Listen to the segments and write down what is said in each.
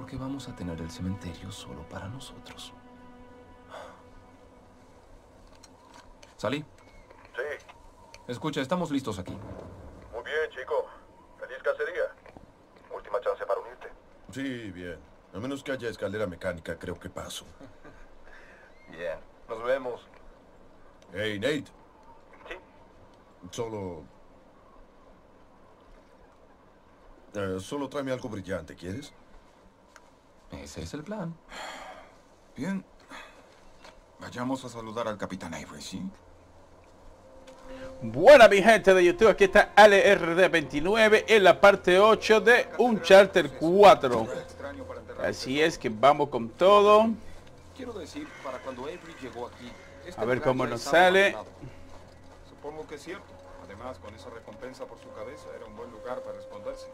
Porque vamos a tener el cementerio solo para nosotros. ¿Salí? Sí. Escucha, estamos listos aquí. Muy bien, chico. Feliz cacería. Última chance para unirte. Sí, bien. A menos que haya escalera mecánica, creo que paso. Bien. Nos vemos. Hey, Nate. Sí. Solo tráeme algo brillante, ¿quieres? Ese es el plan. Bien. Vayamos a saludar al Capitán Avery, ¿sí? Buena mi gente de YouTube, aquí está LRD29 en la parte 8 de Uncharted 4. Así es que vamos con todo. Quiero decir, para cuando Avery llegó aquí... A ver cómo nos sale. Supongo que es cierto. Además, con esa recompensa por su cabeza, era un buen lugar para esconderse.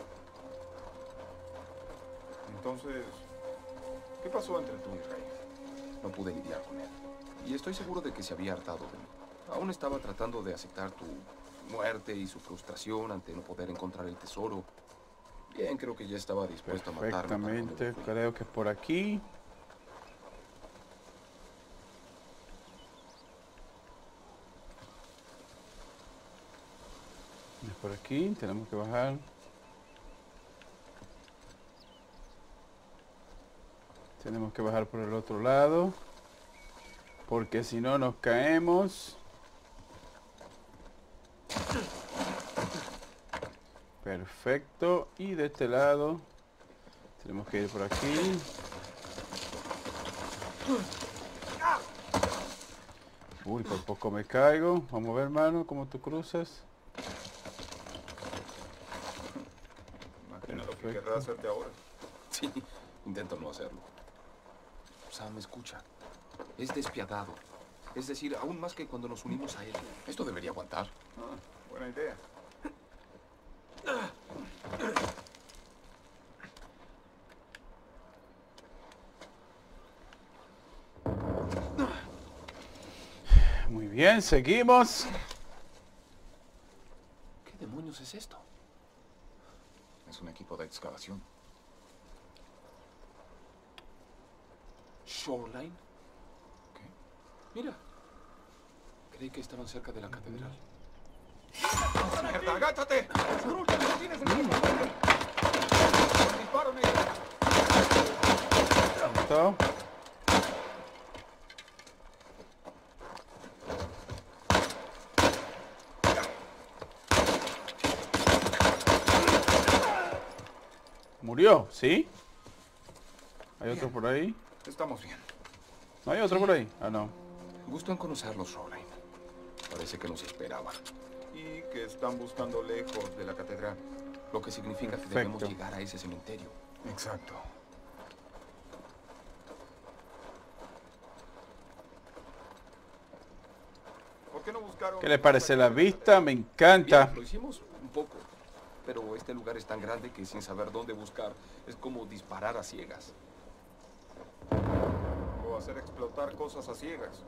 Entonces, ¿qué pasó entre tú y Rey? No pude lidiar con él. Y estoy seguro de que se había hartado de mí. Aún estaba tratando de aceptar tu muerte y su frustración ante no poder encontrar el tesoro. Bien, creo que ya estaba dispuesto a matarme. Perfectamente, creo que es por aquí. Es por aquí, tenemos que bajar. Tenemos que bajar por el otro lado. Porque si no nos caemos. Perfecto. Y de este lado tenemos que ir por aquí. Uy, por poco me caigo. Vamos a ver, hermano, cómo tú cruzas. Imagina lo que querrá hacerte ahora. Sí, intento no hacerlo. Sam, escucha. Es despiadado. Es decir, aún más que cuando nos unimos a él. Esto debería aguantar. Buena idea. Muy bien, seguimos. ¿Qué demonios es esto? Es un equipo de excavación. ¿Shoreline? ¿Qué? Mira. Creí que estaban cerca de la catedral. ¡Mierda, agáchate! ¡Rucha, no tienes el tiempo! ¡Disparo, negro! Listo. Murió, ¿sí? ¿Hay otro por ahí? Estamos bien. ¿No hay otro por ahí? Ah, no. Gusto en conocerlos, Shoreline. Parece que nos esperaban. Y que están buscando lejos de la catedral. Lo que significa que Perfecto. debemos llegar a ese cementerio. Exacto. ¿Por qué no buscaron? ¿Qué le parece la vista? Me encanta. Bien, lo hicimos un poco. Pero este lugar es tan grande que sin saber dónde buscar es como disparar a ciegas. O hacer explotar cosas a ciegas.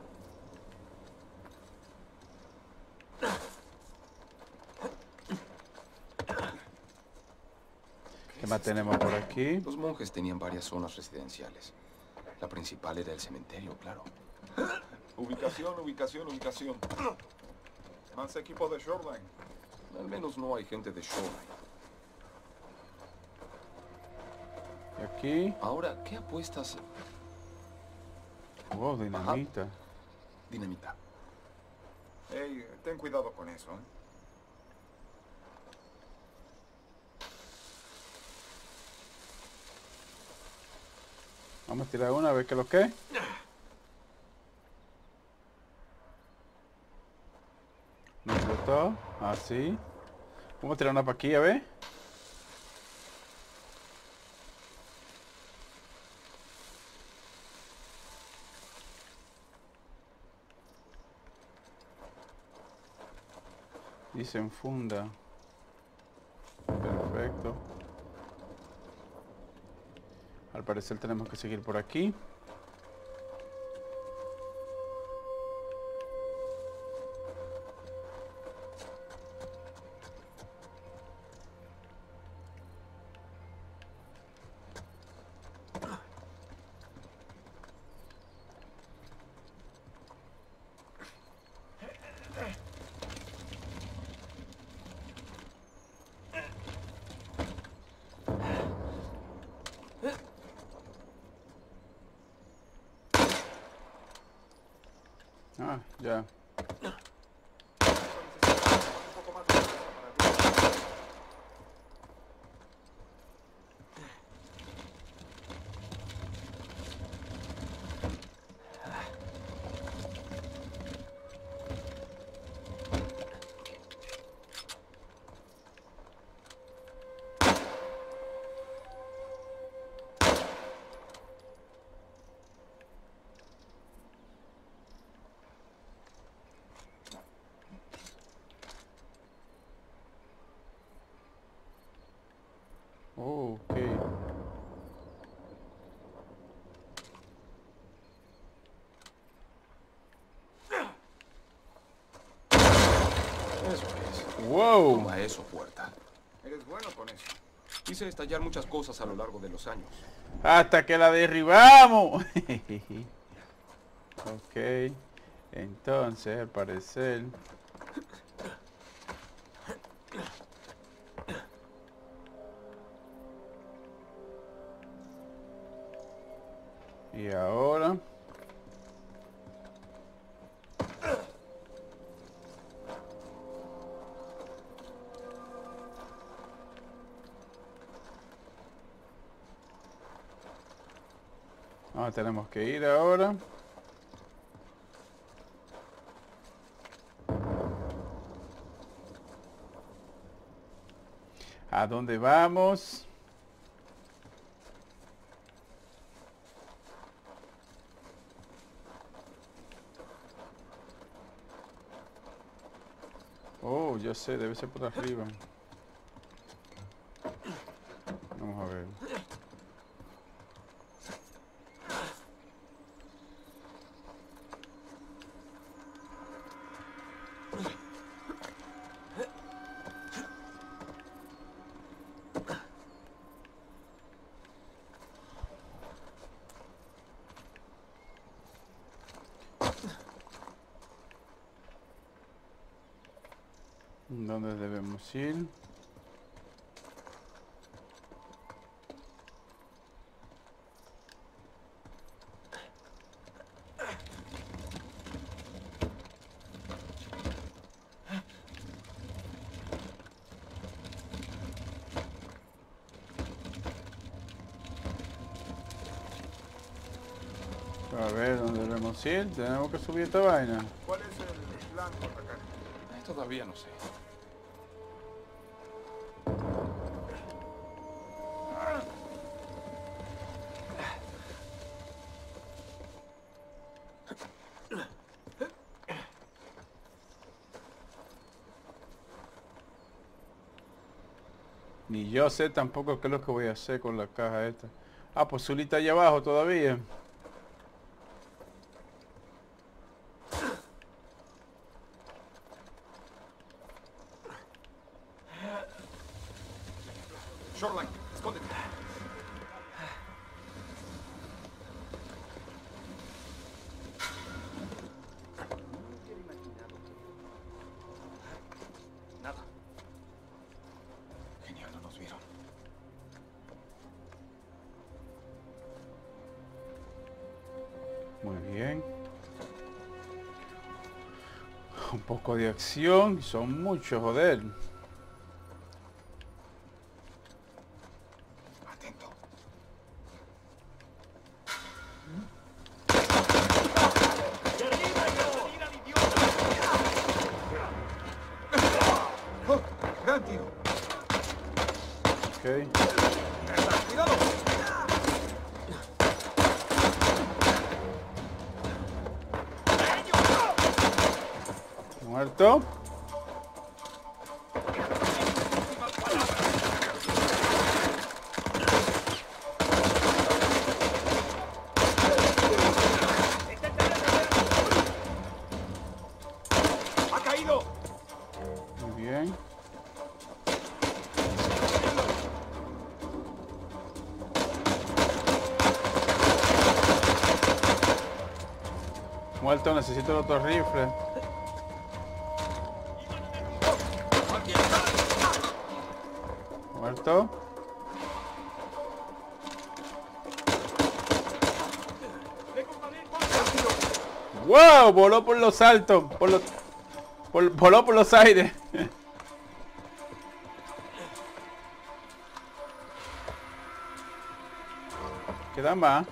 ¿Qué más tenemos por aquí? Los monjes tenían varias zonas residenciales. La principal era el cementerio, claro. Ubicación, ubicación, ubicación. Más equipo de Shoreline. Al menos no hay gente de Shoreline. Y aquí. Ahora, ¿qué apuestas? Wow, dinamita. Dinamita. Hey, ten cuidado con eso, ¿eh? Vamos a tirar una a ver qué es lo que es. No explotó. Así. Vamos a tirar una para aquí a ver. Dice en funda. Perfecto. Al parecer tenemos que seguir por aquí. Ah, ya. Un poco más de fuerza para arriba. Oh, ok. ¿Eso qué es? Wow. Toma eso, puerta. Eres bueno con eso. Hice estallar muchas cosas a lo largo de los años. Hasta que la derribamos. Ok. Entonces, al parecer... Y ahora... Ah, tenemos que ir ahora. ¿A dónde vamos? Oh, yo sé, debe ser por arriba. Vamos a ver. ¿Dónde debemos ir? A ver, ¿dónde debemos ir? Tenemos que subir esta vaina. ¿Cuál es el plan por acá? Todavía no sé. Ni yo sé tampoco qué es lo que voy a hacer con la caja esta. Ah, pues Zully está allá abajo todavía. Shoreline, escóndete. Nada. Genial, no nos vieron. Muy bien. Un poco de acción. Son muchos, joder. Atento. ¡Oh! ¡Gran tiro! Ok. ¡Cuidado! Muerto. ¡Ha caído! Muy bien. Muerto, necesito el otro rifle. Muerto. ¡Wow! Voló por los altos. Voló por los aires. Queda más.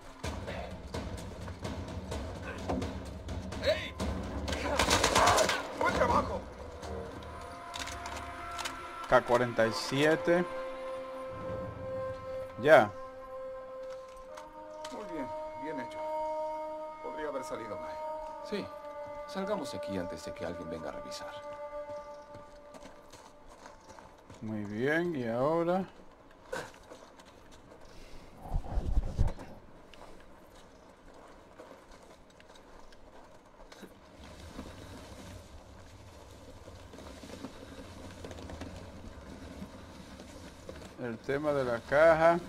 ¡Ey! ¡Buen trabajo! K-47. Ya. Muy bien, bien hecho. Podría haber salido mal. Sí, salgamos de aquí antes de que alguien venga a revisar. Muy bien, y ahora... el tema de la caja.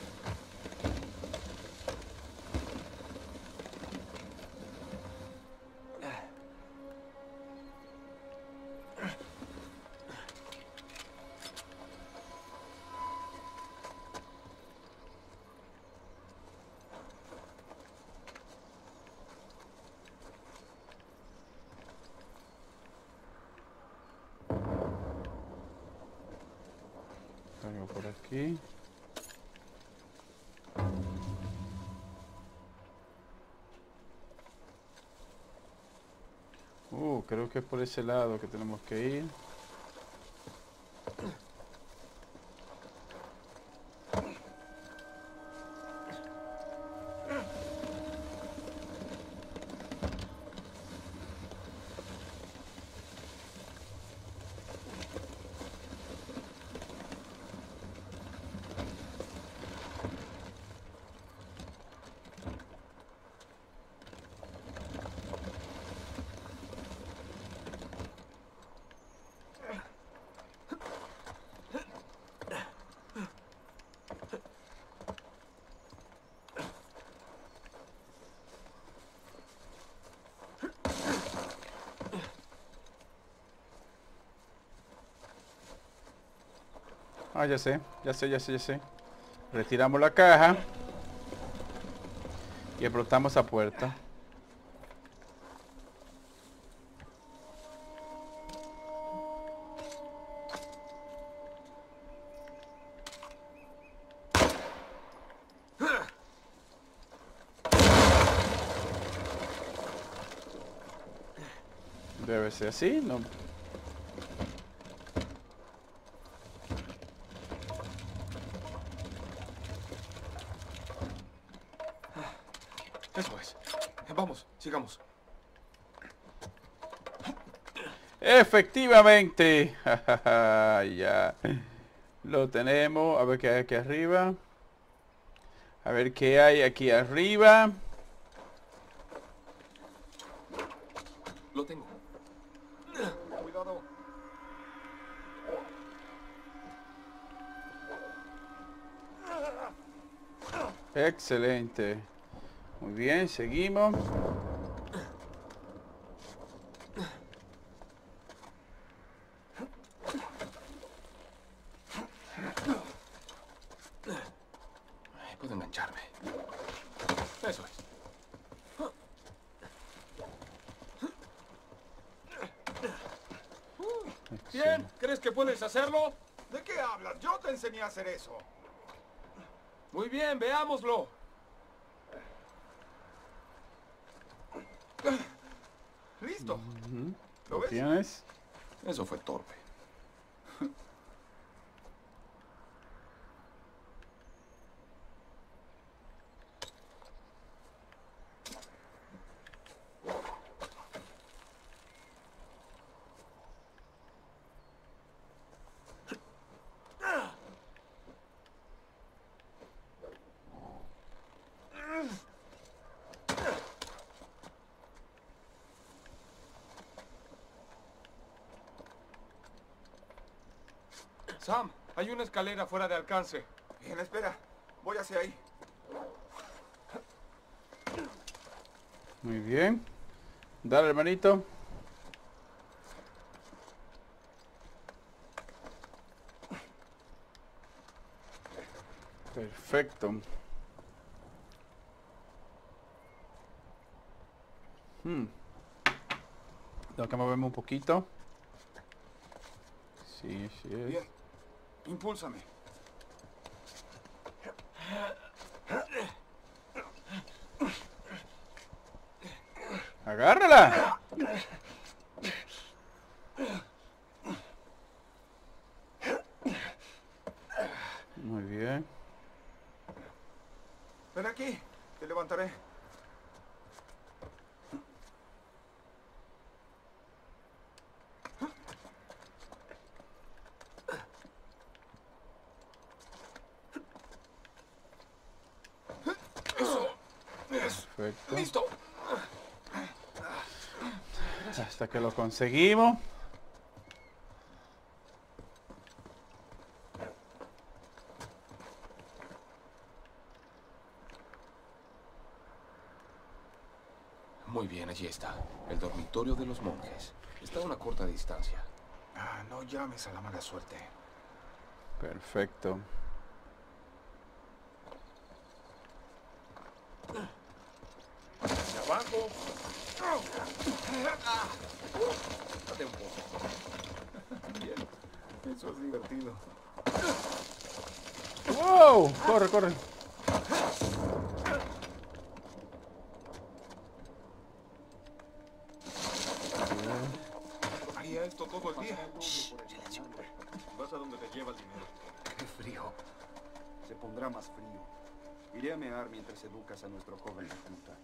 Algo por aquí. Creo que es por ese lado que tenemos que ir. Ah, ya sé. Retiramos la caja. Y explotamos esa puerta. Debe ser así, ¿no? Eso es. Vamos, sigamos. Efectivamente. Ya. Lo tenemos. A ver qué hay aquí arriba. A ver qué hay aquí arriba. Lo tengo. Cuidado. Excelente. Muy bien, seguimos. Puedo engancharme. Eso es. Bien, ¿crees que puedes hacerlo? ¿De qué hablas? Yo te enseñé a hacer eso. Muy bien, veámoslo. Listo. ¿Lo ves? tienes? Eso fue torpe. Sam, hay una escalera fuera de alcance. Bien, espera. Voy hacia ahí. Muy bien. Dale, hermanito. Perfecto. Tengo que moverme un poquito. Sí, sí es. Bien. Impúlsame. ¡Agárrala! Muy bien. Ven aquí. Te levantaré. Perfecto. ¡Listo! Hasta que lo conseguimos. Muy bien, allí está. El dormitorio de los monjes. Está a una corta distancia. Ah, no llames a la mala suerte. Perfecto. Hacia abajo. Date un poco. Bien. Eso es divertido. ¡Wow! Corre, corre. Haría esto todo el día. Silencio. Vas a donde te lleva el dinero. Qué frío. Se pondrá más frío. Iré a mear mientras educas a nuestro joven recluta.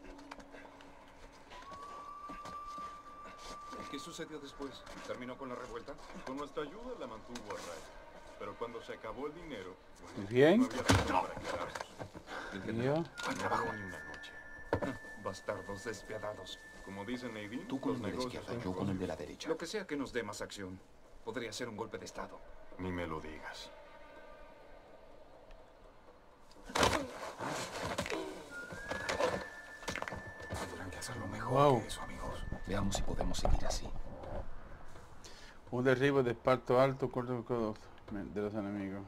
¿Qué sucedió después? ¿Terminó con la revuelta? Con nuestra ayuda la mantuvo a raya. Pero cuando se acabó el dinero, Muy bien. no había razón para quedarnos. Yo. Al trabajo. Ni una noche. Bastardos despiadados. Como dice Nadine, Tú con los el de la negocios izquierda, son yo con el de negocios. la derecha. Lo que sea que nos dé más acción. Podría ser un golpe de estado. Ni me lo digas. Tendrán que hacerlo mejor Wow. que eso, amigos. Veamos si podemos seguir así. Un derribo de esparto alto corto de los enemigos.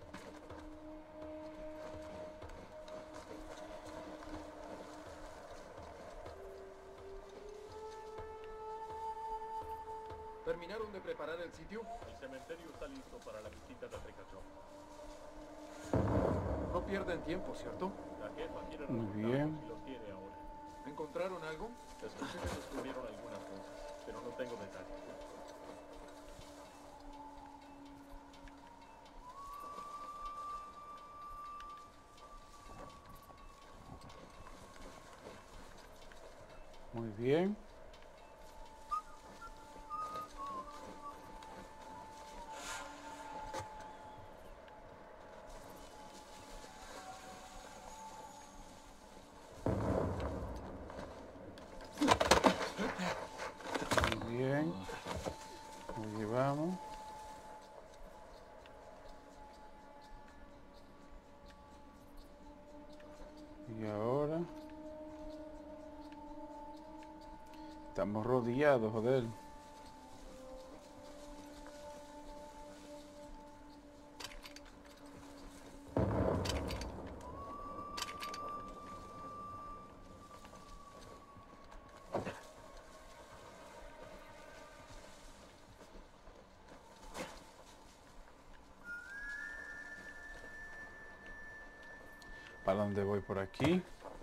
¿Terminaron de preparar el sitio? El cementerio está listo para la visita de Ricachón. No pierden tiempo, ¿cierto? La jefa quiere Muy resultados bien. y los tiene ahora. ¿Encontraron algo? Escuché que descubrieron algunas cosas, pero no tengo detalles. Muy bien. Muy bien. Lo llevamos. Y ahora estamos rodeados, joder. ¿Para dónde voy por aquí?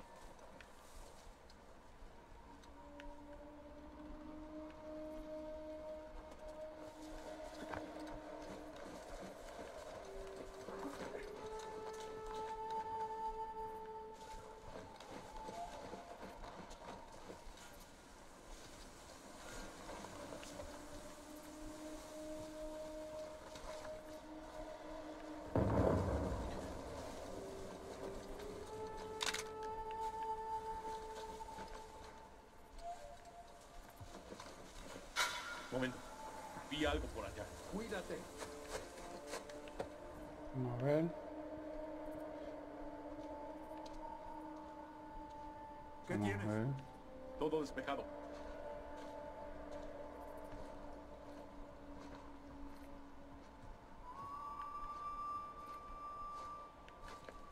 Momento. Vi algo por allá. Cuídate. Vamos a ver. ¿Qué Vamos tienes? a ver. Todo despejado.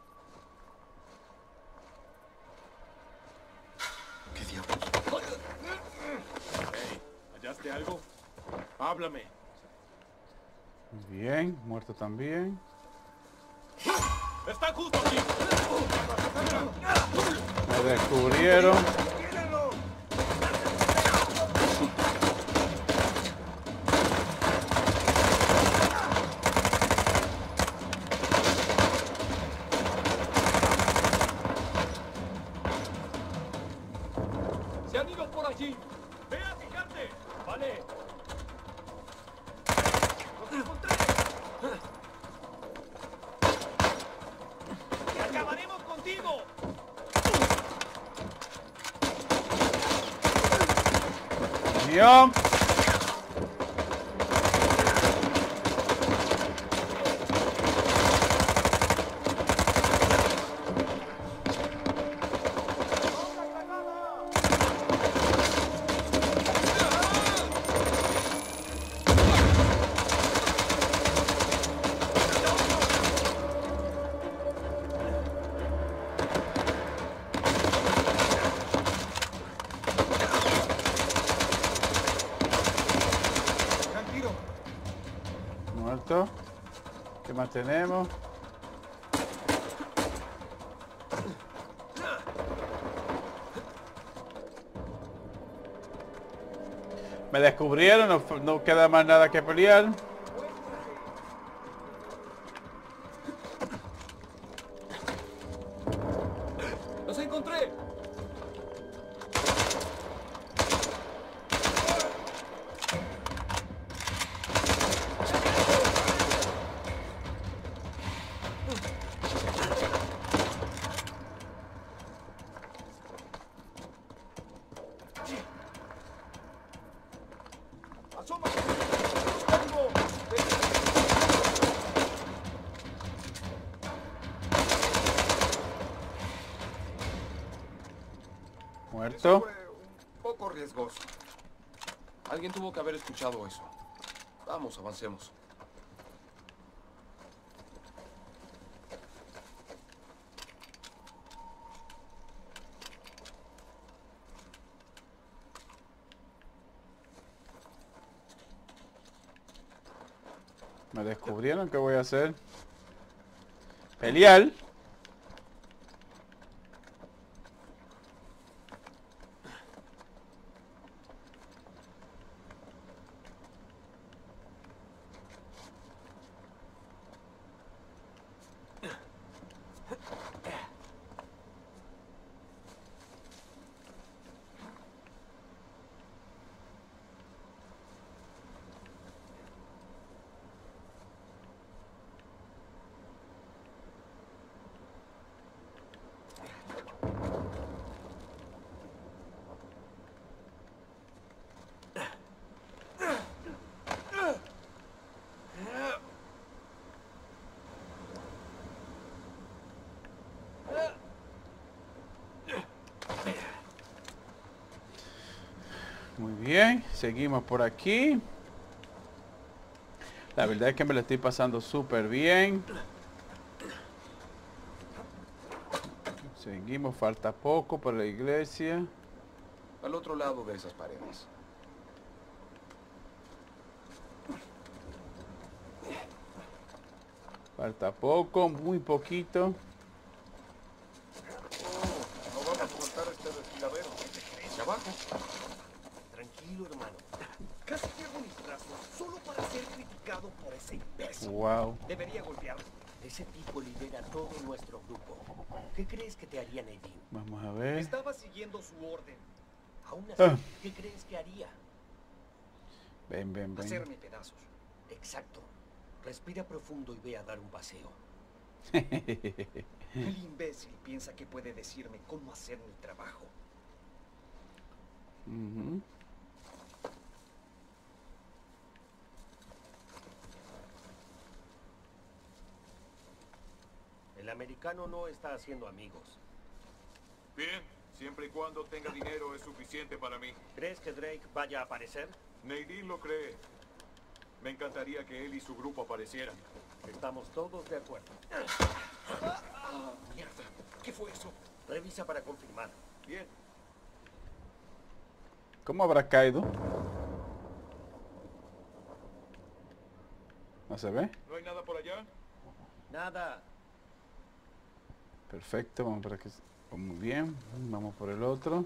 ¿Qué diablos? Háblame. Bien, muerto también. ¡Están justo aquí! Me descubrieron. ¡Se han ido por allí! ¡Ve a fijarte! ¡Vale! ¡Los encontré! ¡Y acabaremos contigo! Mío. Muerto. ¿Qué más tenemos? Me descubrieron, no queda más nada que pelear. ¡Los encontré! ¡Asómate! ¡Tengo! Muerto. Fue un poco riesgoso. Alguien tuvo que haber escuchado eso. Vamos, avancemos. Me descubrieron, ¿qué voy a hacer? Pelear. Muy bien, seguimos por aquí. La verdad es que me lo estoy pasando súper bien. Seguimos, falta poco para la iglesia. Al otro lado de esas paredes. Falta poco, muy poquito. No vamos a soltar este desfiladero. Hacia abajo. Tranquilo, hermano. Casi pierdo mis brazos solo para ser criticado por ese imbécil. Wow. Debería golpearlo. Ese tipo lidera todo nuestro grupo. ¿Qué crees que te haría Nadine? Vamos a ver. Estaba siguiendo su orden. Aún así, Ah. ¿qué crees que haría? Ven, ven, ven. Hacerme pedazos. Exacto. Respira profundo y ve a dar un paseo. El imbécil piensa que puede decirme cómo hacer mi trabajo. Ujú. El americano no está haciendo amigos. Bien, siempre y cuando tenga dinero es suficiente para mí. ¿Crees que Drake vaya a aparecer? Nadine lo cree. Me encantaría que él y su grupo aparecieran. Estamos todos de acuerdo. Mierda, ¿qué fue eso? Revisa para confirmar. Bien. ¿Cómo habrá caído? ¿No se ve? ¿No hay nada por allá? Nada. Perfecto, vamos para que... Muy bien, vamos por el otro.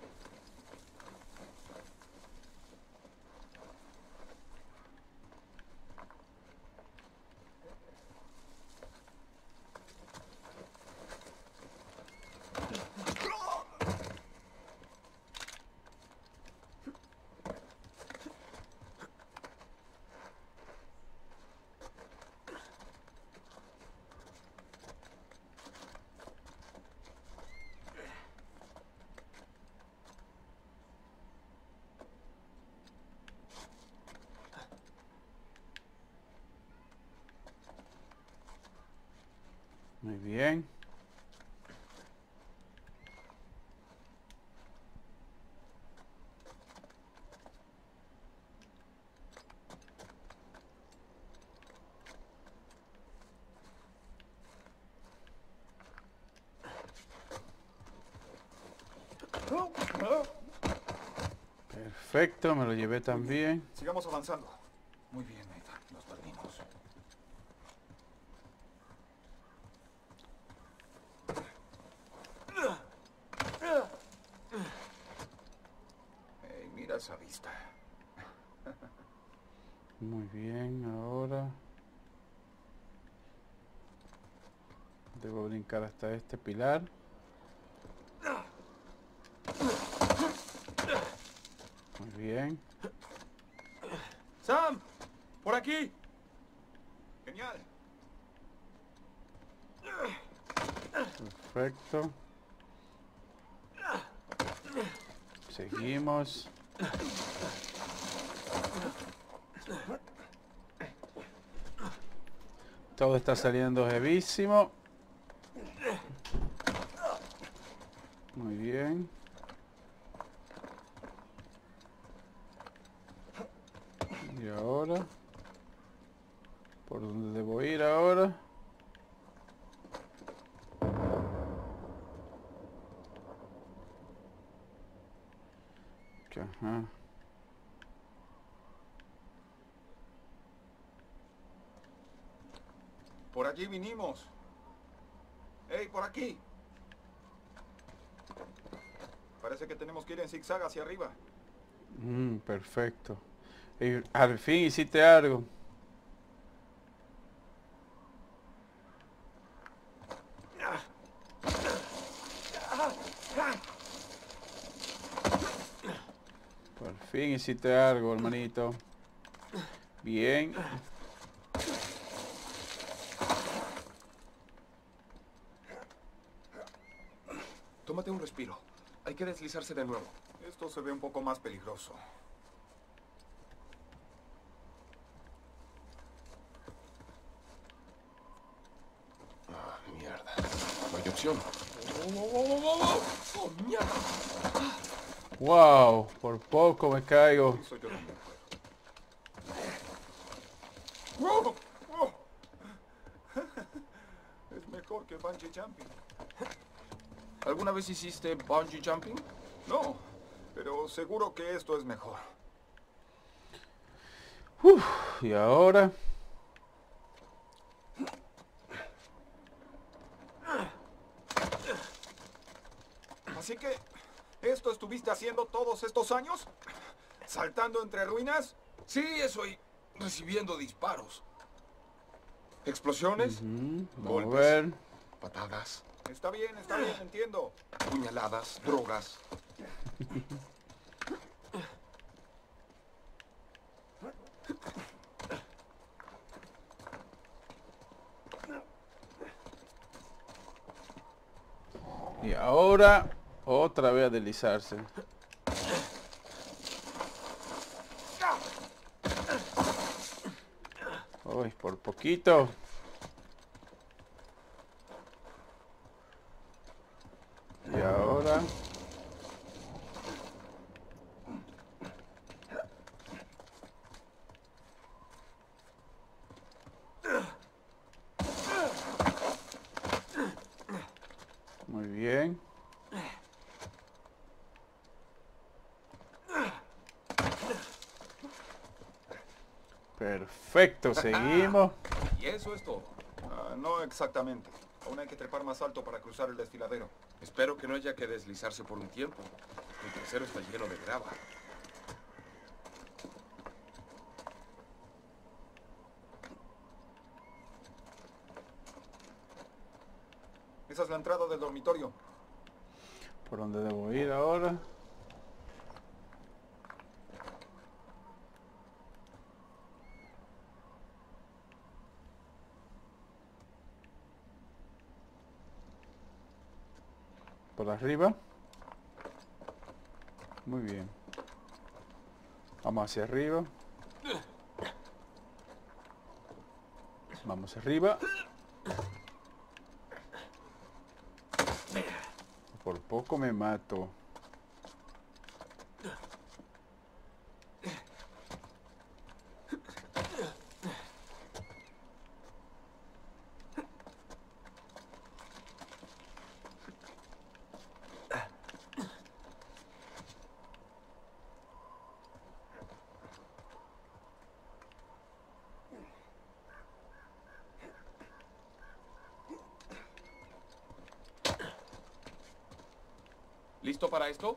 Muy bien. Perfecto, me lo llevé también. Sigamos avanzando. Muy bien, Nathan. Nos perdimos. Hey, mira esa vista. Muy bien, ahora debo brincar hasta este pilar. Muy bien. ¡Sam! ¡Por aquí! ¡Genial! Perfecto. Seguimos. Todo está saliendo heavísimo. Muy bien. Y ahora, ¿por dónde debo ir ahora? Ajá. Por allí vinimos. ¡Ey, por aquí! Parece que tenemos que ir en zigzag hacia arriba. Perfecto. Y al fin hiciste algo. Por fin hiciste algo, hermanito. Bien. Tómate un respiro. Hay que deslizarse de nuevo. Esto se ve un poco más peligroso. Ah, mierda. No hay opción. ¡Oh, mierda! Wow, por poco me caigo. Eso yo también puedo. ¡Wow! ¡Wow! Es mejor que bungee jumping. ¿Alguna vez hiciste bungee jumping? No, pero seguro que esto es mejor. Y ahora, Así que, ¿esto estuviste haciendo todos estos años? ¿Saltando entre ruinas? Sí, eso y recibiendo disparos. Explosiones, vamos a ver. patadas, Está bien, entiendo. puñaladas, drogas. Y ahora, otra vez a deslizarse. Uy, por poquito. Y ahora. Muy bien. Perfecto, seguimos. Y eso es todo. No exactamente. Aún hay que trepar más alto para cruzar el desfiladero. Espero que no haya que deslizarse por un tiempo. Mi trasero está lleno de grava. Esa es la entrada del dormitorio. ¿Por dónde debo ir ahora? Por arriba. Muy bien. Vamos hacia arriba. Vamos arriba. Por poco me mato. ¿Listo para esto?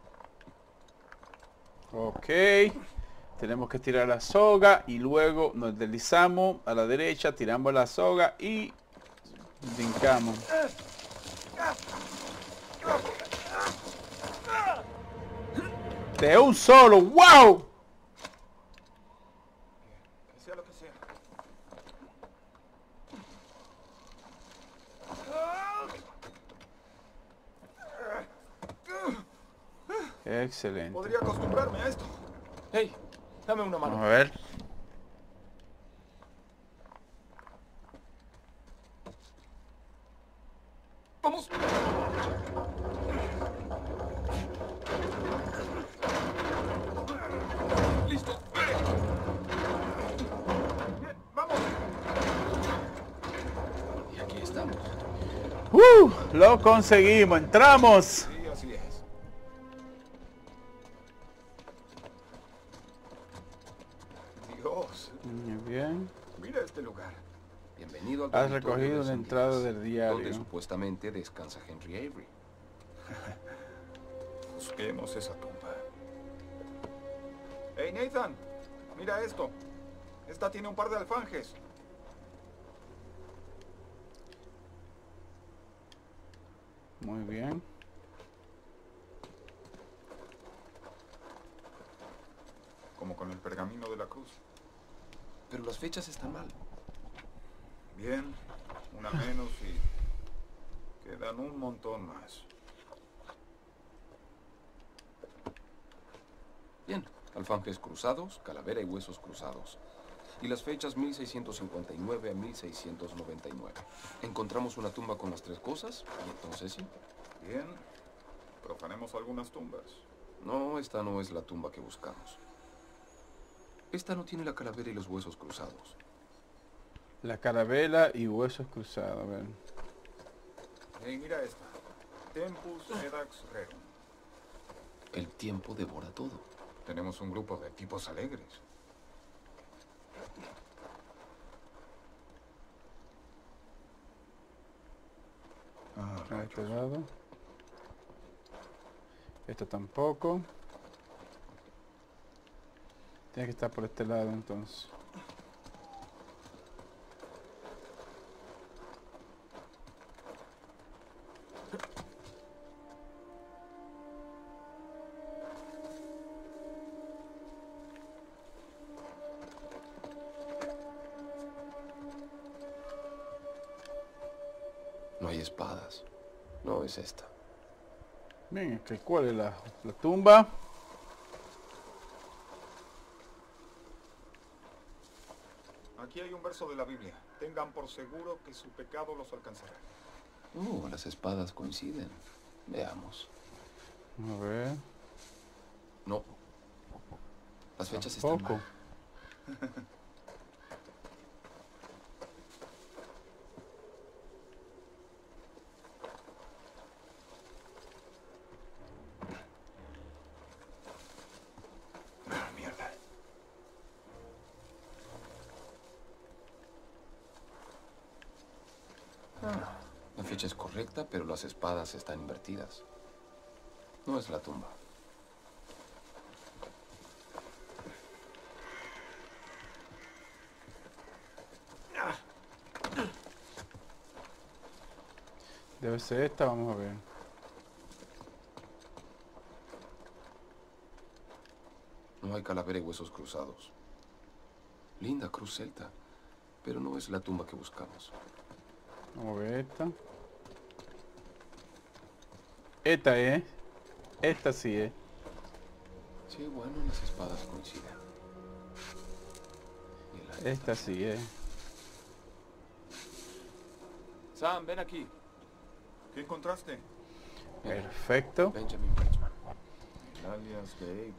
Ok. Tenemos que tirar la soga y luego nos deslizamos a la derecha, tiramos la soga y brincamos. De un solo, wow. Que sea lo que sea. Excelente. Podría acostumbrarme a esto. Hey, dame una Vamos mano. a ver. ¡Vamos! ¡Listo! ¡Vamos! Y aquí estamos. Lo conseguimos, entramos. Sí, así es. Dios, Muy bien. mira este lugar. Bienvenido al Has dormitorio recogido de la St. entrada Giles, del diario. donde supuestamente descansa Henry Avery. Busquemos esa tumba. Hey, Nathan, mira esto. Esta tiene un par de alfanjes. Muy bien. Como con el pergamino de la cruz. Pero las fechas están mal. Bien, una menos y quedan un montón más. Bien, alfanjes cruzados, calavera y huesos cruzados. Y las fechas 1659 a 1699. Encontramos una tumba con las tres cosas y entonces sí. Bien, profanemos algunas tumbas. No, esta no es la tumba que buscamos. Esta no tiene la calavera y los huesos cruzados. La carabela y huesos cruzados. A ver. Hey, mira esta. Tempus edax rerum. El tiempo devora todo. Tenemos un grupo de tipos alegres. A este lado. Esto tampoco. Tiene que estar por este lado entonces. No hay espadas. No es esta. Bien, ¿cuál es la tumba? Aquí hay un verso de la Biblia. Tengan por seguro que su pecado los alcanzará. Las espadas coinciden. Veamos. A ver. No. Las fechas están Tampoco. mal. Mierda. fecha es correcta, pero las espadas están invertidas. No es la tumba. Debe ser esta, vamos a ver. No hay calavera y huesos cruzados. Linda cruz celta, pero no es la tumba que buscamos. Vamos a ver esta. Esta es. Esta sí es. Sí, bueno, las espadas coinciden. Y el año Esta sí es. Sam, ven aquí. ¿Qué encontraste? Perfecto. Benjamin Bridgman. El alias de Avery.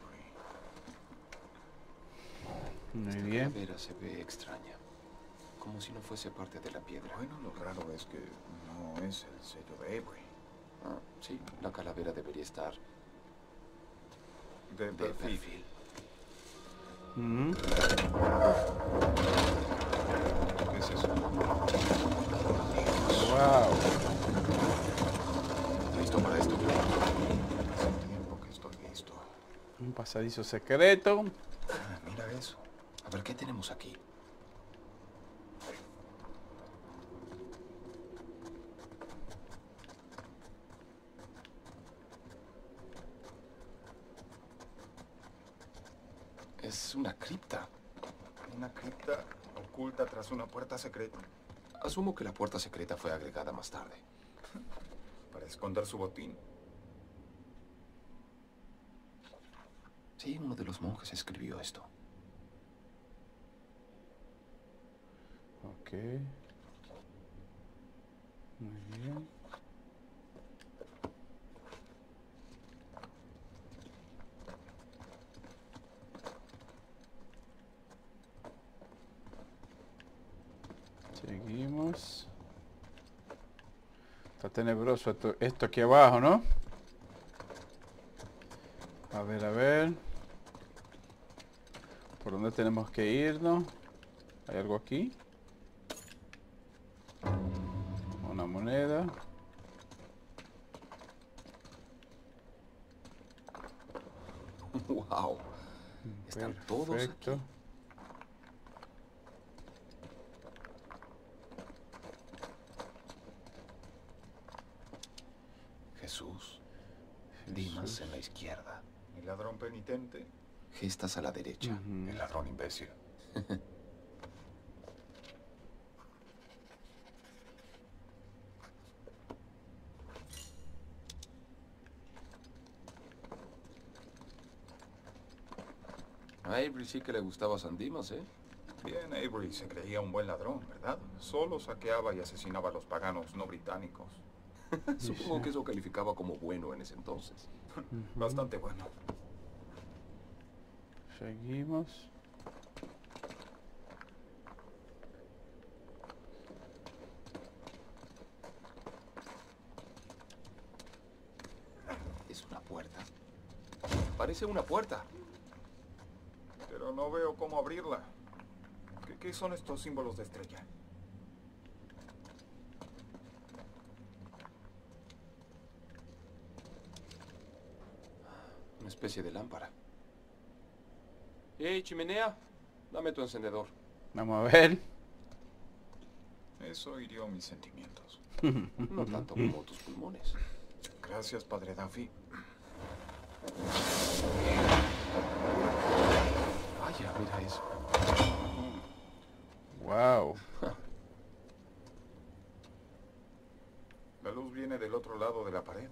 Muy La bien. calavera se ve extraña. Como si no fuese parte de la piedra. Bueno, lo raro es que no es el sello de Avery. Ah, sí, la calavera debería estar De de perfil. perfil. Mm. ¿Qué es eso? Wow. ¿Listo para esto? Hace tiempo que estoy listo. Un pasadizo secreto. Ah, mira eso. A ver, ¿qué tenemos aquí? Es una cripta. Una cripta oculta tras una puerta secreta. Asumo que la puerta secreta fue agregada más tarde. Para esconder su botín. Sí, uno de los monjes escribió esto. Ok. Muy bien. Seguimos. Está tenebroso esto aquí abajo, ¿no? A ver, a ver. ¿Por dónde tenemos que irnos? ¿Hay algo aquí? Una moneda. ¡Wow! Están todos Perfecto. aquí. Jesús. Dimas en la izquierda. El ladrón penitente. Gestas a la derecha. Ujú. El ladrón imbécil. A Avery sí que le gustaba San Dimas, ¿eh? Bien, Avery se creía un buen ladrón, ¿verdad? Solo saqueaba y asesinaba a los paganos no británicos. Supongo que eso calificaba como bueno en ese entonces. Bastante bueno. Seguimos. Es una puerta. Parece una puerta. Pero no veo cómo abrirla. ¿Qué son estos símbolos de estrella? Una especie de lámpara. ¡Hey, chimenea! Dame tu encendedor. Vamos a ver. Eso hirió mis sentimientos. No tanto como tus pulmones. Gracias, Padre Duffy. Vaya, mira eso. Wow. La luz viene del otro lado de la pared.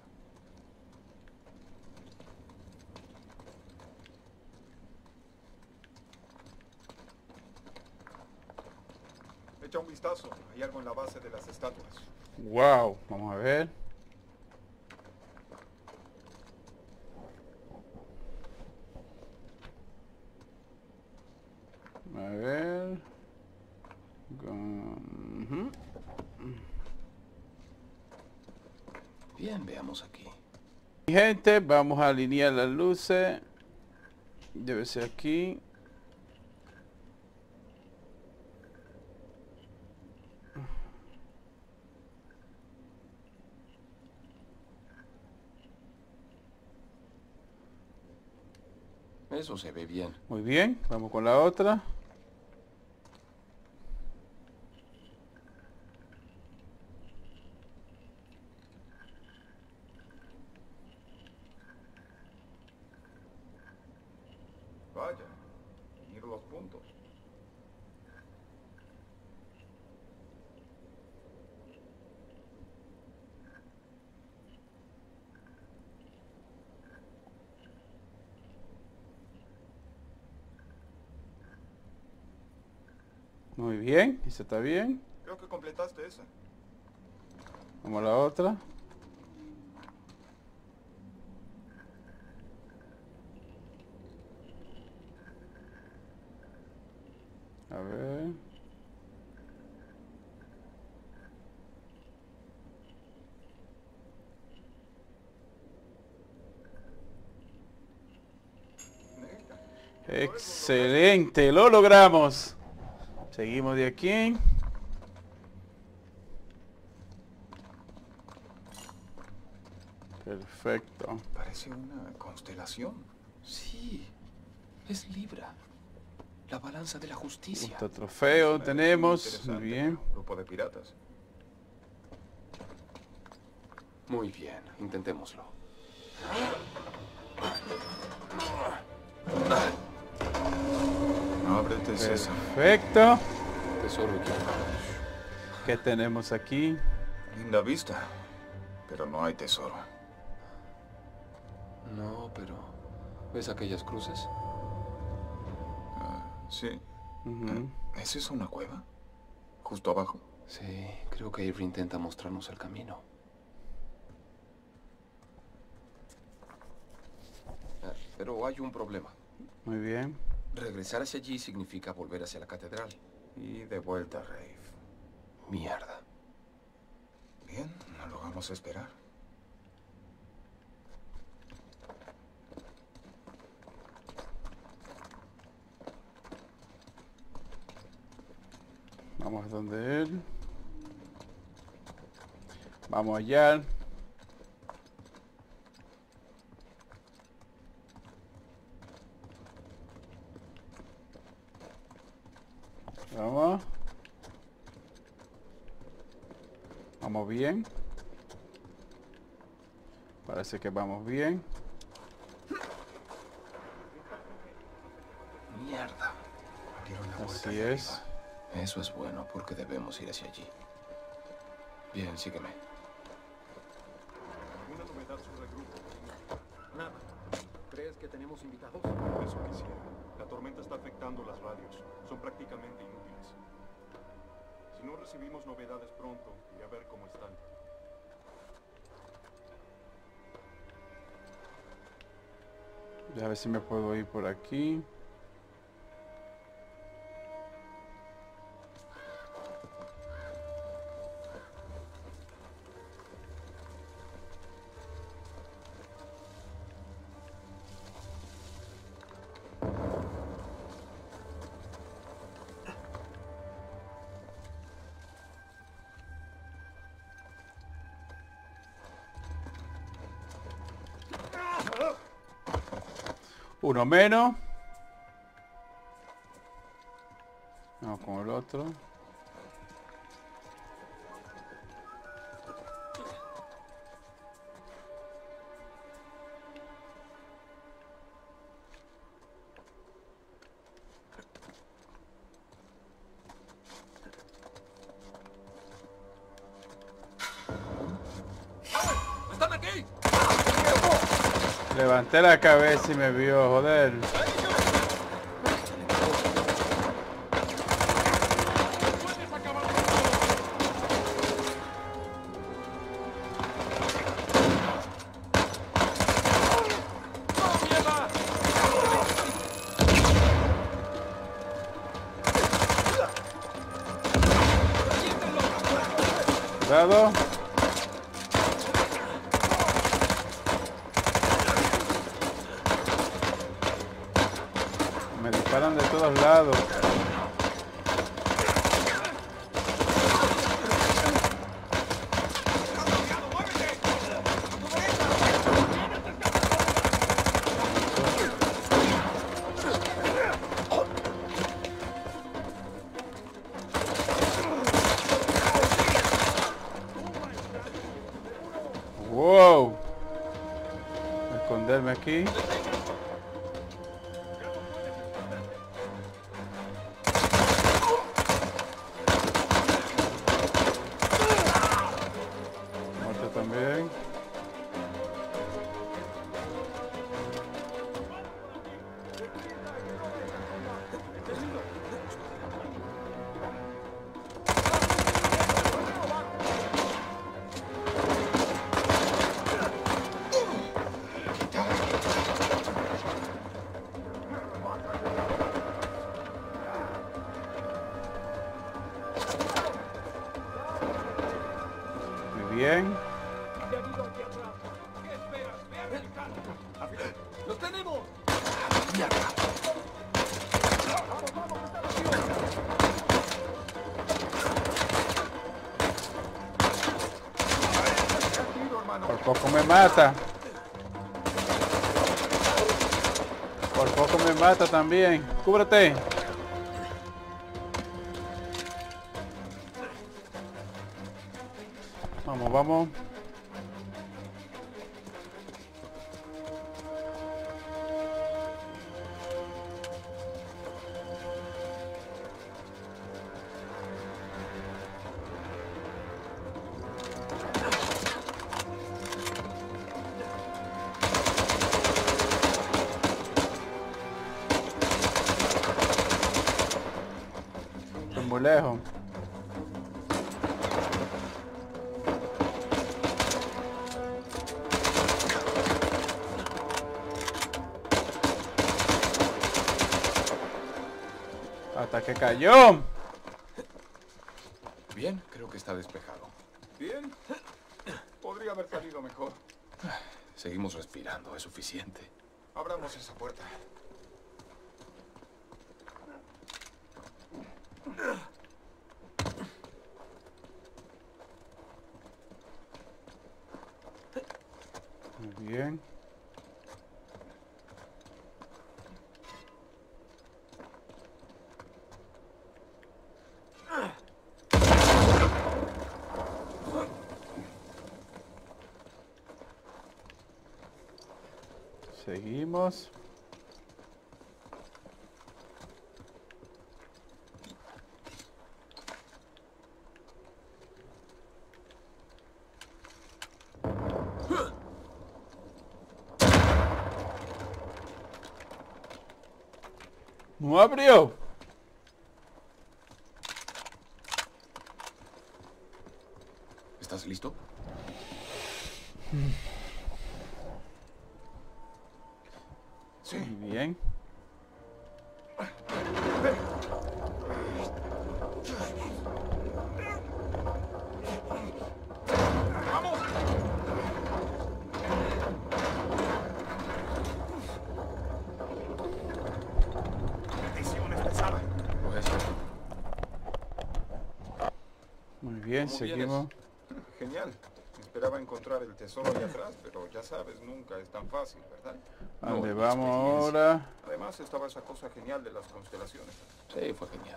Echa un vistazo. Hay algo en la base de las estatuas. Wow. Vamos a ver. A ver. Ujú. Bien, veamos aquí. Mi gente, vamos a alinear las luces. Debe ser aquí. Eso se ve bien. Muy bien, vamos con la otra. Vaya, ir los puntos. Muy bien, esa está bien. Creo que completaste esa. Vamos a la otra. A ver. Excelente, lo logramos. Seguimos de aquí. Perfecto. Parece una constelación. Sí, es Libra. La balanza de la justicia. Otro trofeo tenemos. Muy Interesante. bien. Grupo de piratas. Muy bien, intentémoslo. Ábrete, César. Perfecto. Tesoro equivocado. ¿Qué tenemos aquí? Linda vista, pero no hay tesoro. No, pero... ¿ves aquellas cruces? Sí. Ujú. ¿Es eso una cueva? Justo abajo. Sí, creo que Avery intenta mostrarnos el camino. Pero hay un problema. Muy bien. Regresar hacia allí significa volver hacia la catedral. Y de vuelta a Rafe. Mierda. Bien, no lo vamos a esperar. Vamos a donde él. Vamos allá. Vamos. Vamos bien. Parece que vamos bien. Mierda. Abrieron la puerta Así de es. arriba. Eso es bueno porque debemos ir hacia allí. Bien, sígueme. ¿Alguna novedad sobre el grupo? Nada. ¿Crees que tenemos invitados? Eso quisiera. La tormenta está afectando las radios. Son prácticamente inútiles. Si no recibimos novedades pronto, iré a ver cómo están. Ya a ver si me puedo ir por aquí. Uno menos. Vamos con el otro. ¡Están aquí! Levanté la cabeza y me vio, joder. Cuidado. Me disparan de todos lados. esconderme aquí. Muerto también. Muy bien. ¡Los tenemos! Por poco me mata. Por poco me mata también. Cúbrete. Vamos, vamos. Estoy muy lejos. Hasta que cayó. Bien, creo que está despejado. Bien. Podría haber salido mejor. Seguimos respirando, es suficiente. Abramos esa puerta. Muy bien. Seguimos. No abrió. ¿Estás listo? Sí. Muy bien. ¡Vamos! Misión es pesada. Pues, Muy bien, ¿Cómo seguimos. Genial. Esperaba encontrar el tesoro ahí atrás, pero ya sabes, nunca es tan fácil, ¿verdad? ¿A dónde No, vamos experiencia. ahora? Además estaba esa cosa genial de las constelaciones. sí, fue genial.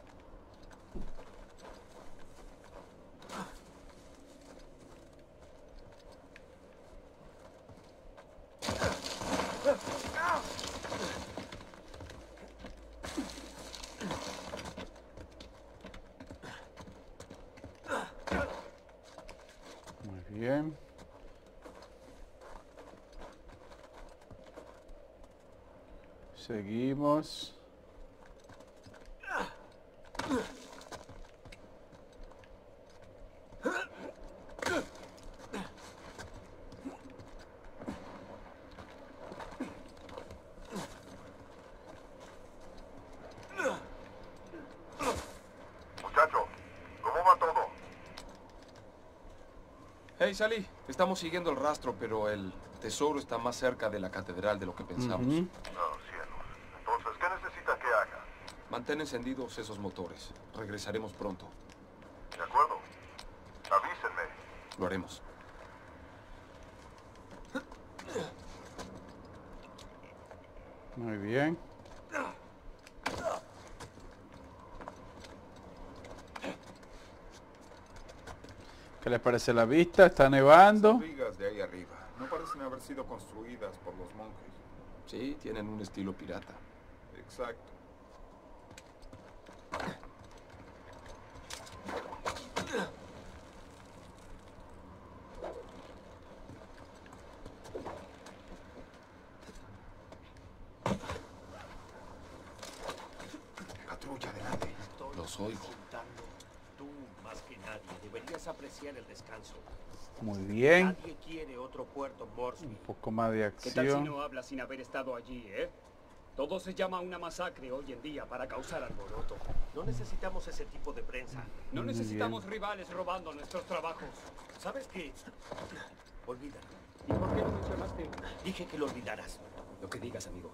Muy bien. Seguimos. Muchacho, ¿cómo va todo? Hey, Sally, estamos siguiendo el rastro, pero el tesoro está más cerca de la catedral de lo que pensamos. Ujú. Oh, cielos. Entonces, ¿qué necesita que haga? Mantén encendidos esos motores. Regresaremos pronto. ¿De acuerdo? Avísenme. Lo haremos. Muy bien. ¿Qué les parece la vista? Está nevando. Vigas de ahí arriba. No parece parecen haber sido construidas por los monjes. Sí, tienen un estilo pirata. Exacto. Patrulla, adelante. Los oigo. Contando. Tú, más que nadie, deberías apreciar el descanso. Muy bien. Nadie quiere otro puerto Morsby. Un poco más de ¿Qué tal si acción. no hablas sin haber estado allí, eh? Todo se llama una masacre hoy en día para causar alboroto. No necesitamos ese tipo de prensa. No Muy necesitamos bien. rivales robando nuestros trabajos. ¿Sabes qué? Olvídalo. ¿Y por qué no mencionaste? Dije que lo olvidaras. Lo que digas, amigo.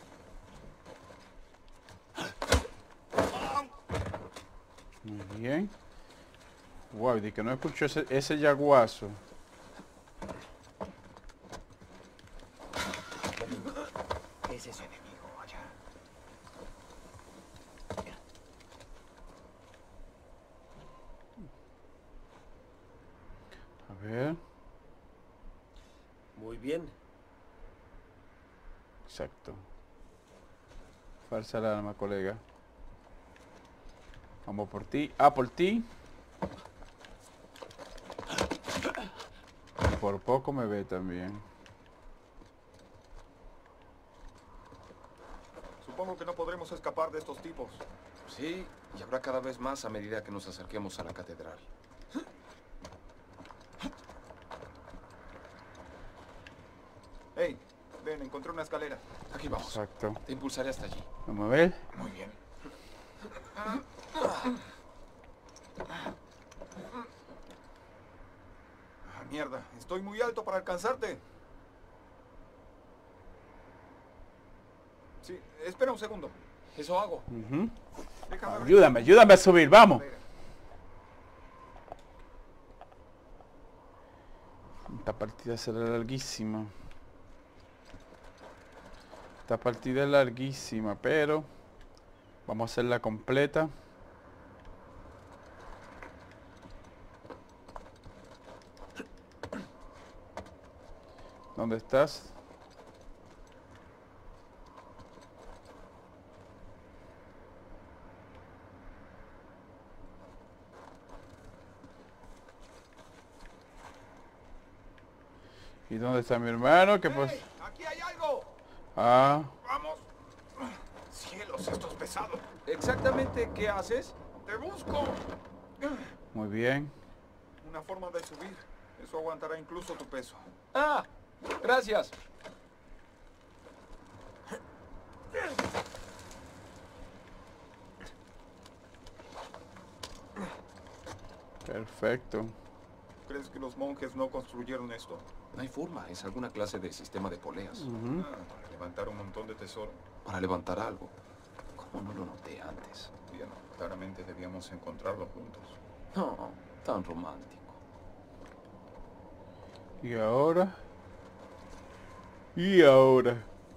Muy bien. Wow, de que no escucho ese yaguazo. ¿Qué es ese enemigo allá? A ver. Muy bien. Exacto. Falsa alarma, colega. Vamos por ti. Ah, por ti. Y por poco me ve también. Supongo que no podremos escapar de estos tipos. Sí, y habrá cada vez más a medida que nos acerquemos a la catedral. Hey, ven, encontré una escalera. Aquí vamos. Exacto. Te impulsaré hasta allí. Vamos a ver. Muy bien. Ah, mierda, estoy muy alto para alcanzarte. Sí, espera un segundo. Eso hago. Ujú. Déjame ver. Ayúdame, ayúdame a subir, vamos. Esta partida será larguísima. Esta partida es larguísima, pero vamos a hacerla completa. ¿Dónde estás? ¿Y dónde está mi hermano? ¿Qué pues? ¡Hey! ¡Aquí hay algo! Ah, ¡Vamos! ¡Cielos, esto es pesado! ¿Exactamente qué haces? ¡Te busco! muy bien. Una forma de subir. Eso aguantará incluso tu peso. Ah, gracias. Perfecto. ¿Crees que los monjes no construyeron esto? No hay forma, es alguna clase de sistema de poleas. Ujú. Para levantar un montón de tesoro. Para levantar algo. ¿Cómo no lo noté antes? Bien, claramente debíamos encontrarlo juntos. No, tan romántico. ¿Y ahora? ¿Y ahora?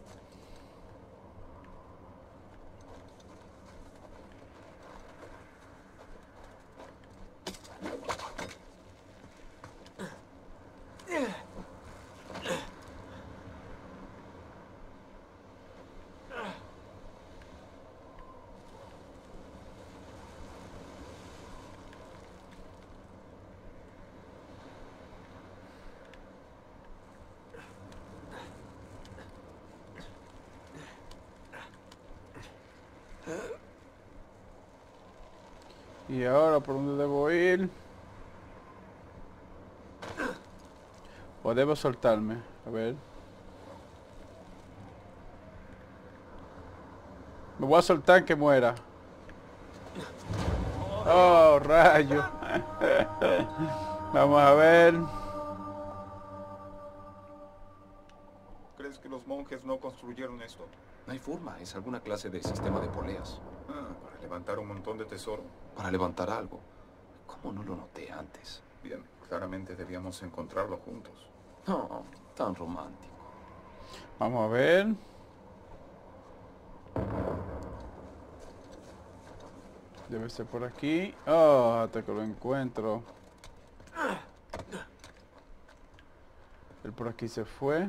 ¿Y ahora por dónde debo ir? ¿O debo soltarme? A ver. Me voy a soltar que muera. Oh, rayo. Vamos a ver. ¿Crees que los monjes no construyeron esto? No hay forma, es alguna clase de sistema de poleas. Para levantar un montón de tesoro. Para levantar algo. ¿Cómo no lo noté antes? Bien, claramente debíamos encontrarlo juntos. No, tan romántico. Vamos a ver. Debe ser por aquí. Oh, hasta que lo encuentro. Él por aquí se fue.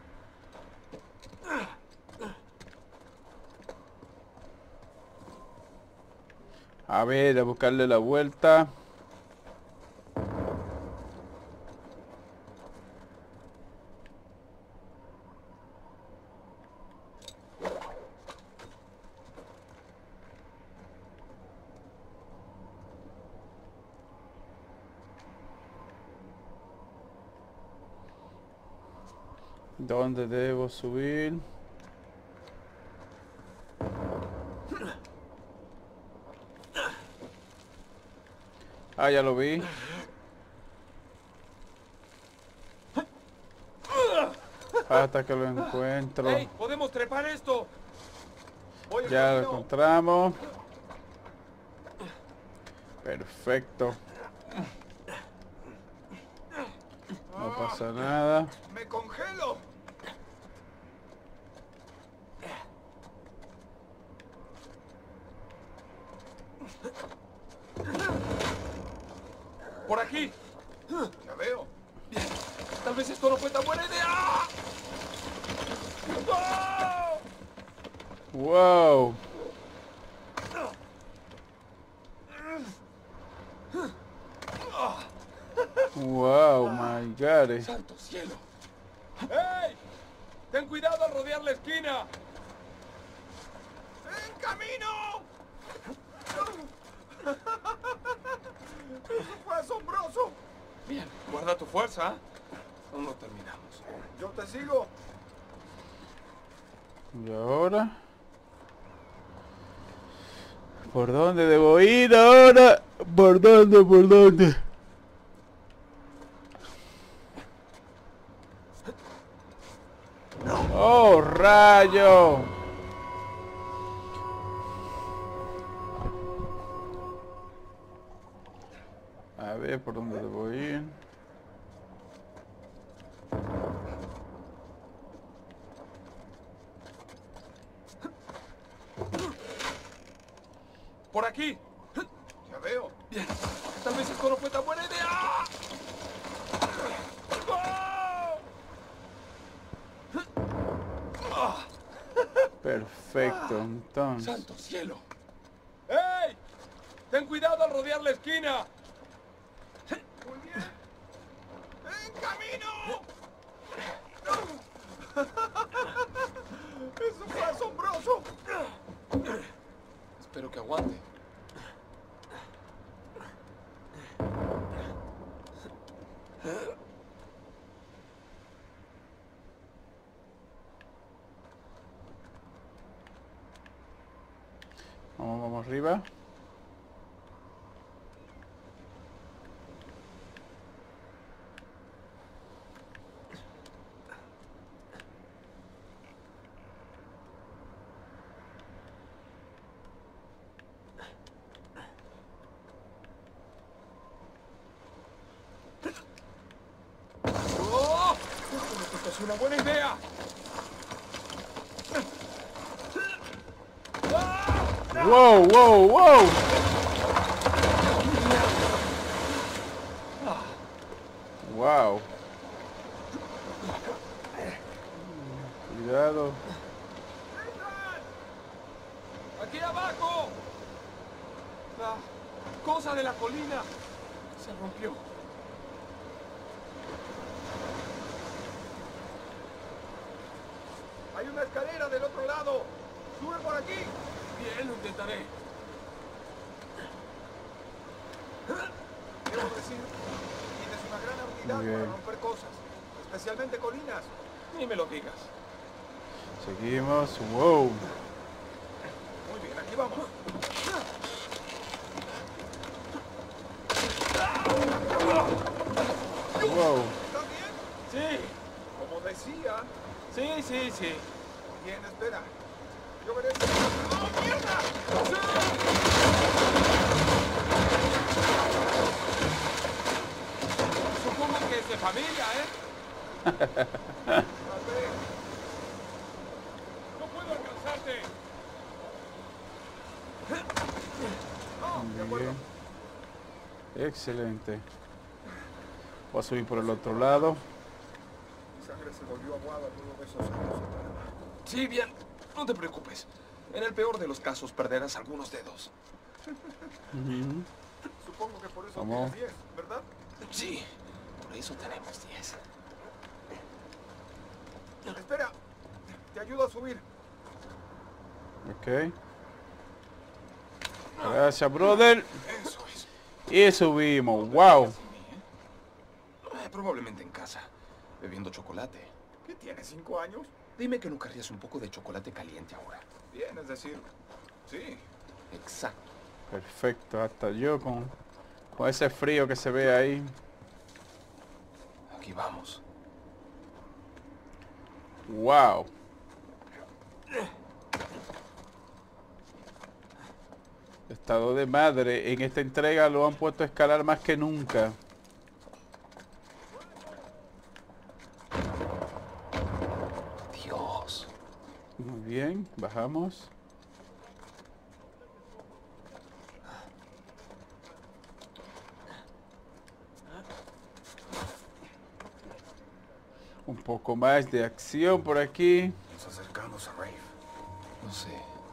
A ver, a buscarle la vuelta. ¿Dónde debo subir? Ah, ya lo vi. Hasta que lo encuentro. ¡Ey! ¡Podemos trepar esto! Ya lo encontramos. Perfecto. No pasa nada. ¡Me congelo! ¡Por aquí! Ya veo. Tal vez esto no fue tan buena idea. ¡Oh! Wow. Wow, my God. ¡Santo cielo! ¡Ey! ¡Ten cuidado al rodear la esquina! ¡En camino! ¡Eso fue asombroso! Bien, guarda tu fuerza. Aún no terminamos. Yo te sigo. ¿Y ahora? ¿Por dónde debo ir ahora? ¿Por dónde? ¿Por dónde? ¡Oh, rayo! A ver, ¿por dónde debo ir? ¡Por aquí! Ya veo. Bien, tal vez esto no fue tan buena idea. ¡Oh! Perfecto, entonces. ¡Santo cielo! ¡Ey! ¡Ten cuidado al rodear la esquina! Muy bien. ¡En camino! ¡Eso fue asombroso! Espero que aguante. Vamos arriba. ¡Oh! ¡Esto es una buena idea! ¡Wow, wow, wow! ¡Wow! Cuidado. ¡Aquí abajo! La cosa de la colina se rompió. Hay una escalera del otro lado. ¡Sube por aquí! Bien, lo intentaré. Debo decir, tienes una gran habilidad Bien. para romper cosas, especialmente colinas. Ni me lo digas. Seguimos. ¡Wow! Muy bien, aquí vamos. ¡Wow! ¿Está bien? Sí, Como decía. sí, sí, sí. Bien, espera. Yo veré si... ¡Oh, mierda! Supongo que es de familia, ¿eh? Tal vez. ¡No puedo alcanzarte! Oh, de Muy acuerdo. bien. Excelente. Voy a subir por el otro lado. sangre se volvió aguada luego de esos años. Sí, bien. No te preocupes. En el peor de los casos perderás algunos dedos. Supongo que por eso Vamos. tienes 10, ¿verdad? Sí, por eso tenemos 10. Espera, te ayudo a subir. Ok. Gracias, brother. Eso es. Y subimos. Wow. Probablemente en casa, bebiendo chocolate. ¿Qué tienes, 5 años? Dime que no querrías un poco de chocolate caliente ahora. Bien, es decir, sí. Exacto. Perfecto. Hasta yo con ese frío que se ve ahí. Aquí vamos. Wow. Estado de madre. En esta entrega lo han puesto a escalar más que nunca. Dios. Muy bien, bajamos. Un poco más de acción por aquí. Nos acercamos a Rafe. No sé.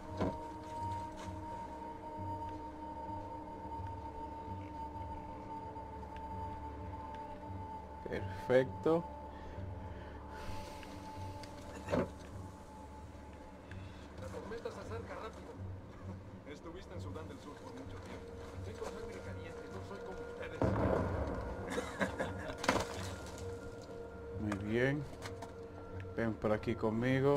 Perfecto. La tormenta se acerca rápido. Estuviste en Sudán del Sur por mucho tiempo. Tengo sangre caliente, no soy como ustedes. Muy bien. Ven por aquí conmigo.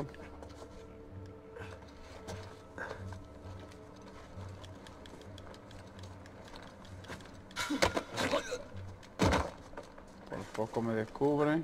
Por poco me descubren.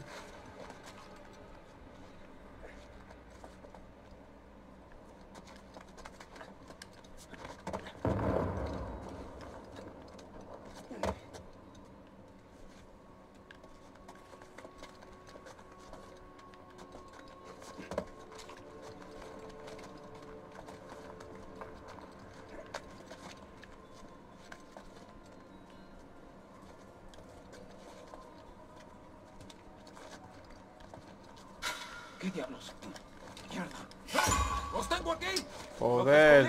¿Qué diablos? ¡Mierda! ¡Los tengo aquí! Joder.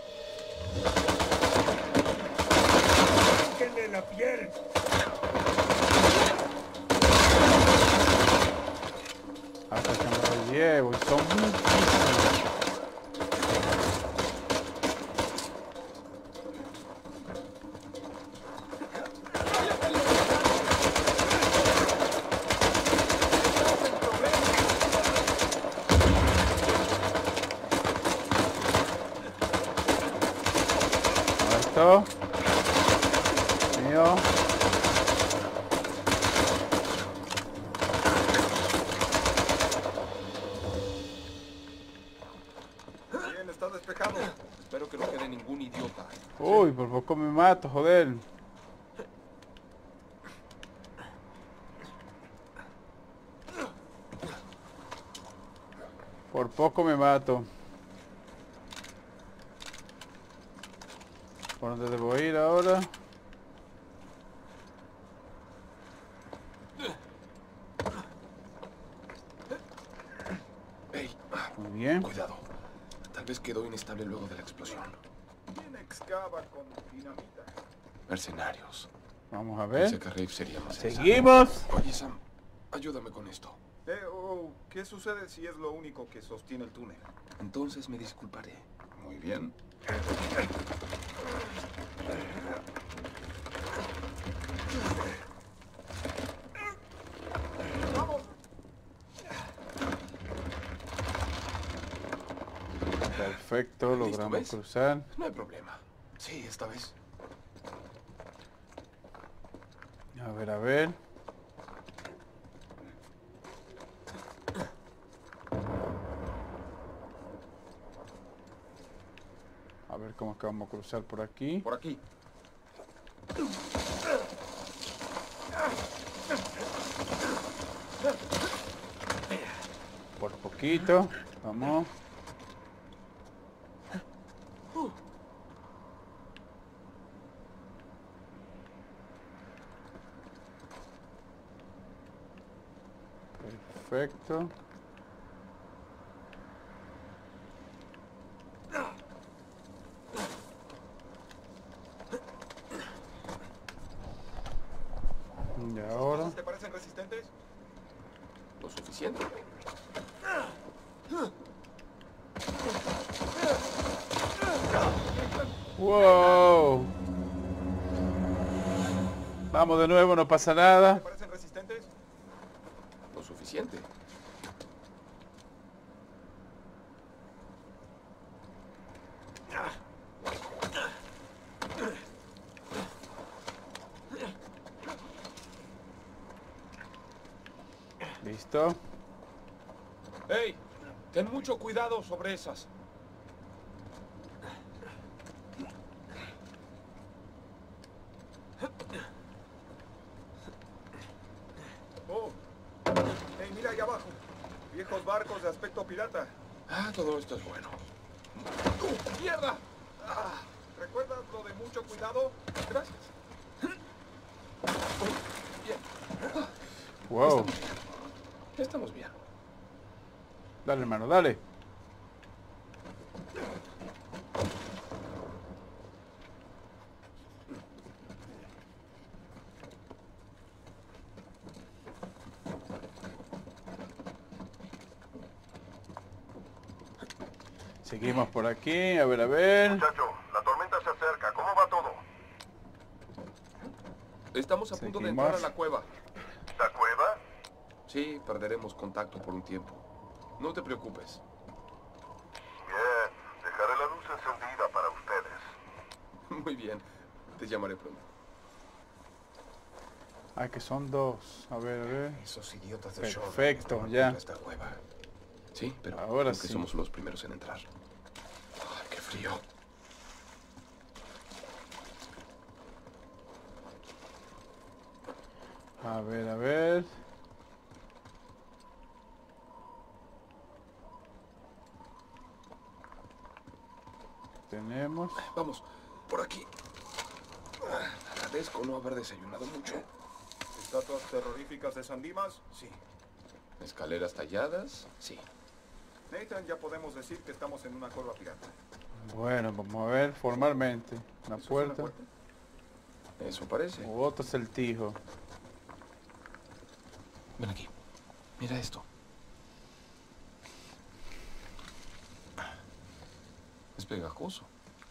¡Sáquenle la piel! Hasta que me lo llevo. Y son muchísimos. Esto. Mío. Bien, está despejado. Espero que no quede ningún idiota. Uy, por poco me mato, joder. Por poco me mato. ¿Por dónde debo ir ahora? Hey, Muy bien. cuidado. Tal vez quedó inestable luego de la explosión. ¿Quién excava con dinamita? Mercenarios. Vamos a Pensé ver. que Rafe sería más sensato. Seguimos. Oye, Sam, ayúdame con esto. ¿Qué sucede si es lo único que sostiene el túnel? Entonces me disculparé. Muy bien. Perfecto, ¿Listo, logramos ves? cruzar. No hay problema. Sí, esta vez. A ver, a ver. A ver cómo es que vamos a cruzar por aquí. Por aquí. Por poquito. Vamos. Perfecto. Y ahora... ¿Te parecen resistentes? Lo suficiente. ¡Wow! Vamos de nuevo, no pasa ¿Te nada. parecen resistentes? Lo suficiente. Listo. ¡Hey! Ten mucho cuidado sobre esas. Oh. Hey, mira ahí abajo. Viejos barcos de aspecto pirata. Ah, todo esto es bueno. ¡Mierda! ¿Recuerdas lo de mucho cuidado? Gracias. Bien. Wow. Estamos bien. Dale, hermano, dale. Seguimos por aquí, a ver, a ver. Muchacho, la tormenta se acerca. ¿Cómo va todo? Estamos a punto de Seguimos. entrar a la cueva. ¿La cueva? Sí, perderemos contacto por un tiempo. No te preocupes. Bien, dejaré la luz encendida para ustedes. Muy bien. Te llamaré pronto. Ah, que son dos. A ver. Esos idiotas de Shore Perfecto, estaban ya. contra esta cueva. Sí, pero Ahora creo que sí. somos los primeros en entrar. Ay, qué frío. A ver, a ver. Tenemos. Vamos, por aquí. Agradezco no haber desayunado mucho. ¿Estatuas terroríficas de San Dimas? Sí. Escaleras talladas, sí. Nathan, ya podemos decir que estamos en una cueva pirata. Bueno, vamos a ver formalmente. Una ¿Eso es puerta. una puerta? Eso parece. Otro acertijo. Ven aquí. Mira esto. Es pegajoso.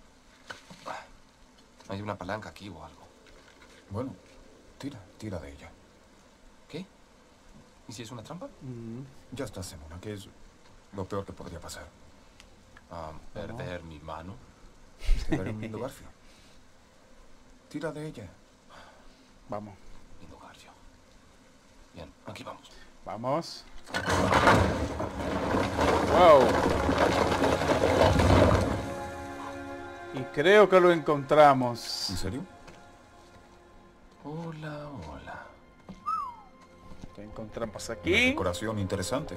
Hay una palanca aquí o algo. Bueno, tira de ella. ¿Qué? ¿Y si es una trampa? Ya estás en una, que es lo peor que podría pasar. Perder mi mano. Te daré un lindo garfio. Tira de ella. Vamos. Lindo garfio. Bien, aquí vamos. Vamos. Wow. Y creo que lo encontramos. ¿En serio? Hola, hola. Lo encontramos Una aquí. decoración interesante.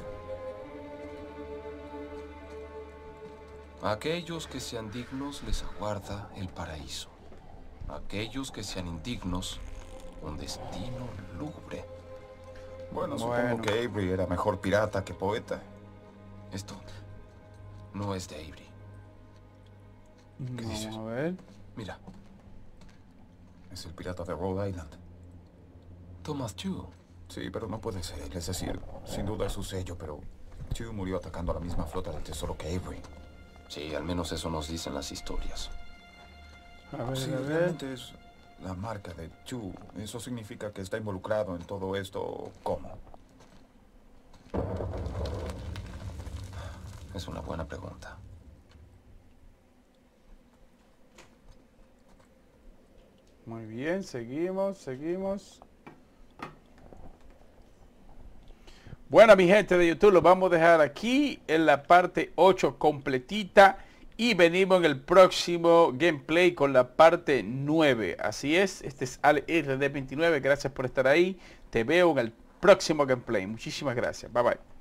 A aquellos que sean dignos les aguarda el paraíso. A aquellos que sean indignos, un destino lúgubre. Bueno, Bueno. supongo que Avery era mejor pirata que poeta. Esto no es de Avery. ¿Qué dices? Vamos a ver. Mira, Es el pirata de Rhode Island. Thomas Tew. Sí, pero no puede ser. Es decir, sin duda es su sello, pero Tew murió atacando a la misma flota del tesoro que Avery. Sí, al menos eso nos dicen las historias. A ver, Sí, a ver. realmente es la marca de Tew. ¿Eso significa que está involucrado en todo esto? ¿Cómo? Es una buena pregunta. Muy bien, seguimos. Bueno, mi gente de YouTube, lo vamos a dejar aquí en la parte 8 completita y venimos en el próximo gameplay con la parte 9. Así es, este es AleRD29, gracias por estar ahí. Te veo en el próximo gameplay. Muchísimas gracias. Bye bye.